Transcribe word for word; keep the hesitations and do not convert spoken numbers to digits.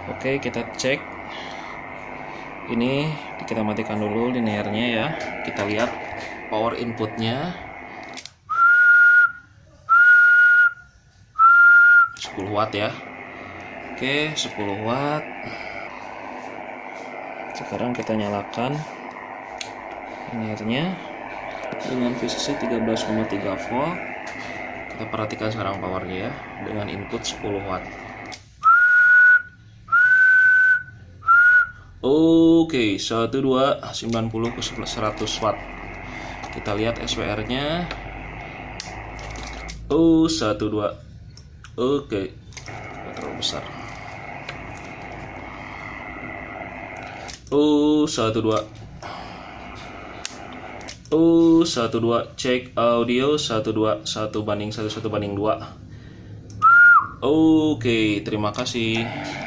Oke, kita cek. Ini kita matikan dulu linearnya ya. Kita lihat power inputnya sepuluh watt ya. Oke, sepuluh watt. Sekarang kita nyalakan linearnya dengan V C C tiga belas koma tiga volt. Kita perhatikan sekarang powernya ya, dengan input sepuluh watt. Oke, satu dua sembilan puluh ke seratus watt. Kita lihat S W R-nya. Oh, satu dua. Oke. Terlalu besar. Oh, satu dua. Oh, satu dua. Cek audio satu dua satu banding satu satu banding dua. Oke, terima kasih.